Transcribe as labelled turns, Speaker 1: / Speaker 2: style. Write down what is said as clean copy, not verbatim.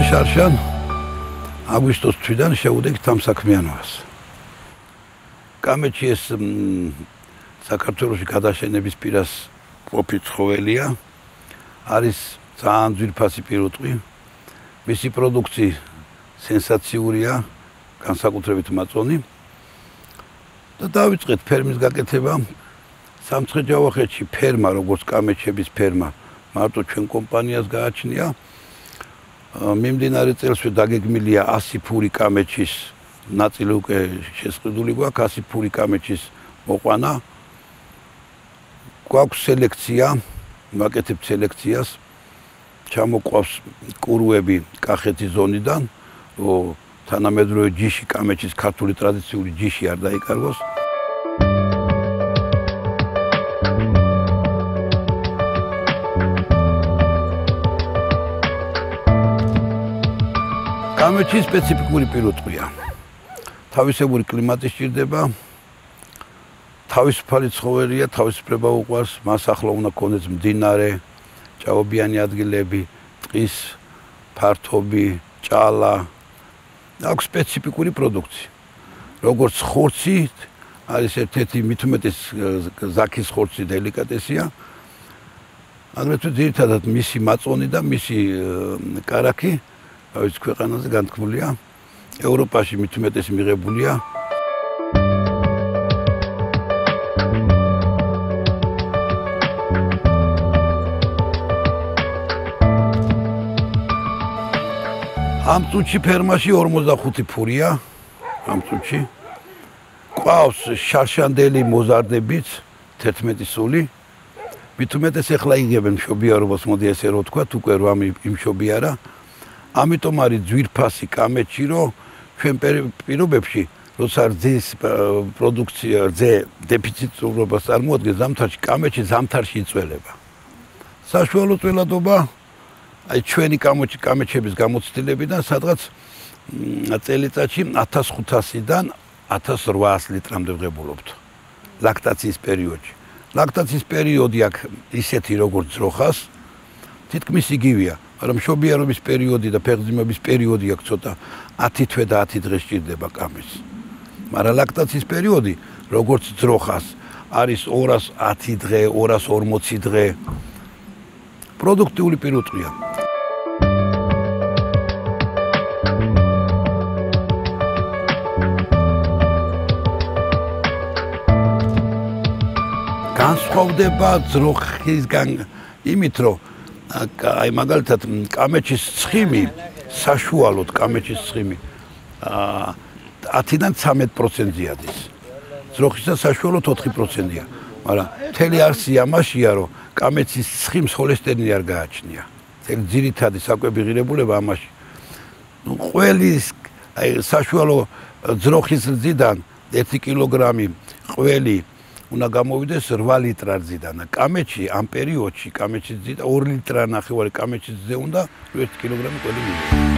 Speaker 1: შარშან აგვისტოს თვიდან შევუდექ თამსაქმიანობას. კამეჩი ეს საქართველოში გადაშენების პირას ყოფილი ცხოველია. არის ძალიან ძვირფასი პირუტყვი. მისი პროდუქცია სენსაციურია, განსაკუთრებით მაწონი. და დავიწყეთ ფერმის გაკეთება. სამცხე-ჯავახეთში ფერმა, როგორც კამეჩების ფერმა, მარტო ჩვენ კომპანიას გააჩნია. მიმდინარე წელსვე დაგეგმილია 100 ფური კამეჩის ნაწილი უკვე შესყიდული გვაქვს 100 ფური კამეჩის მოყვანა. გვაქვს სელექცია, ვაკეთებთ სელექციას. ჩამოყვავს კურუები კახეთის ზონიდან, რომ თანამედროვე ჯიში კამეჩის ქართული ტრადიციული ჯიში არ დაიკარგოს. კამეჩი სპეციფიკური პირუტყვია. თავისებური კლიმატი სჭირდება. თავისუფალი ცხოველია, თავისუფლება უყვარს, მას ახლა უნდა ქონდეს მდინარე, ჭაობიანი ადგილები, ტყის ფართობი, ჭალა. აქვს სპეციფიკური პროდუქცია. როგორც ხორცი, არის ერთ-ერთი მithumetes ზაქის ხორცი დელიკატესია. აგრეთვე ძირითადად მისი მაწონი და მისი კარაქი თავის ქვეყანაზე განთქმულია. ევროპაში მithumetes მიღებულია. ამ წუთში ფერმაში 45 ფურია. ამ წუთში ყავს შარშანდელი მოზარდებიც 11 სული. მithumetes ეხლა იგებენ მშობიარობას, მოდი ესე რომ ვთქვა, უკვე რომ იმშობიარა. ამიტომ არის ძვირფასი კამეჩი, რომ ჩვენ პირობებში, როცა რძის პროდუქცია, რძე დეფიციტურობას წარმოადგენს, ზამთარში კამეჩი ზამთარში იწველება. საშუალო წველადობა აი ჩვენი კამეჩების გამოცდილებიდან სადღაც წელიწადში 1500-დან 1800 litrამდე ვღებულობთ ლაქტაციის პერიოდში. ლაქტაციის პერიოდი აქვს ისეთი როგორც ძროხას, თითქმის იგივეა, მაგრამ მშობიარობის პერიოდი და ფეხმძიმების პერიოდი აქვს ცოტა 10 თვე და 10 დღე სჭირდება კამეჩს. მაგრამ ლაქტაციის პერიოდი როგორც ძროხას არის 210 დღე, 240 დღე. პროდუქტიული პირუტყვია. განსხვავდება ძროხისგან იმით, რომ აი მაგალითად კამეჩის ცხიმი, საშუალოდ კამეჩის ცხიმი 10-დან 13%-ზე ადის. ძროხისა საშუალოდ 4%-ია. მაგრამ მთელი არსი ამაშია, რომ კამეჩის ცხიმს ჰოლესტერინი არ გააჩნია. ეს ძირითადი საკვები ღირებულება ამაში. ყველის აი საშუალო ძროხის რძიდან 1 კილოგრამი ყველი უნდა გამოვიდეს 8 ლიტრ რძიდან. კამეჩი ამ პერიოდში კამეჩის რძიდან 2 ლიტრ ნახევარი კამეჩის რძე უნდა 1 კილოგრამი ყველი მივიდეს.